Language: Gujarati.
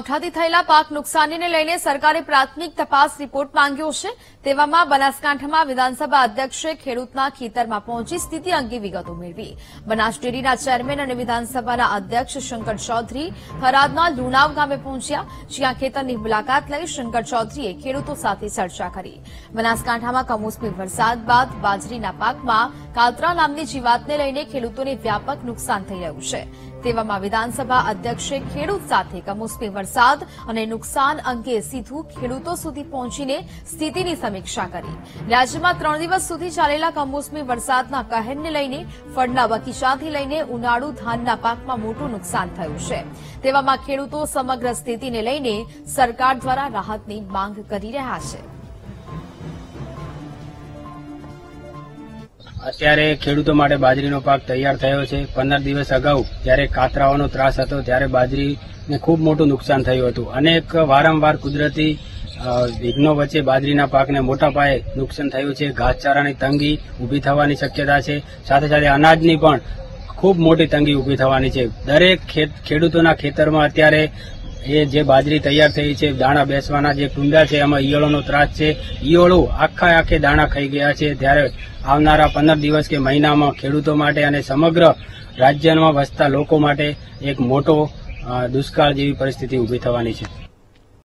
ખાતે થયેલા પાક નુકસાનીને લઈને સરકારે પ્રાથમિક તપાસ રિપોર્ટ માંગ્યો છે। તેવામાં બનાસકાંઠામાં વિધાનસભા અધ્યક્ષે ખેડૂતના ખેતરમાં પહોંચી સ્થિતિ અંગે વિગતો મેળવી। બનાસ ડેરીના ચેરમેન અને વિધાનસભાના અધ્યક્ષ શંકર ચૌધરી થરાદના લુણાવ ગામે પહોંચ્યા, જ્યાં ખેતરની મુલાકાત લઈ શંકર ચૌધરીએ ખેડૂતો સાથે ચર્ચા કરી। બનાસકાંઠામાં કમોસમી વરસાદ બાદ બાજરીના પાકમાં કાતરા નામની જીવાતને લઈને ખેડૂતોને વ્યાપક નુકસાન થઈ રહ્યું છે। તેવામાં વિધાનસભા અધ્યક્ષે ખેડૂત સાથે કમોસમી વરસાદ અને નુકસાન અંગે સીધું ખેડૂતો સુધી પહોંચીને સ્થિતિની સમીક્ષા કરી। રાજ્યમાં 3 દિવસ સુધી ચાલેલા કમોસમી વરસાદના કહેરને લઈને ફળના બગીચાથી લઈને ઉનાળુ ધાનના પાકમાં મોટું નુકસાન થયું છે। તેવામાં ખેડૂતો સમગ્ર સ્થિતિને લઈને સરકાર દ્વારા રાહતની માંગ કરી રહ્યા છે। અત્યારે ખેડૂતો માટે બાજરીનો પાક તૈયાર થયો છે। 15 દિવસ અગાઉ જ્યારે કાતરાઓનો ત્રાસ હતો ત્યારે બાજરીને ખૂબ મોટું નુકસાન થયું હતું। અનેક વારંવાર કુદરતી વિઘ્નો વચ્ચે બાજરીના પાકને મોટા પાયે નુકસાન થયું છે। ઘાસચારાની તંગી ઊભી થવાની શક્યતા છે, સાથે સાથે અનાજની પણ ખૂબ મોટી તંગી ઊભી થવાની છે। દરેક ખેડૂતોના ખેતરમાં અત્યારે એ જે બાજરી તૈયાર થઈ છે, દાણા બેસવાના જે કુંડા છે એમાં ઈયળોનો ત્રાસ છે। ઈયળો આખે દાણા ખાઈ ગયા છે। ત્યારે આવનારા 15 દિવસ કે મહિનામાં ખેડૂતો માટે અને સમગ્ર રાજ્યમાં વસતા લોકો માટે એક મોટો દુષ્કાળ જેવી પરિસ્થિતિ ઊભી થવાની છે।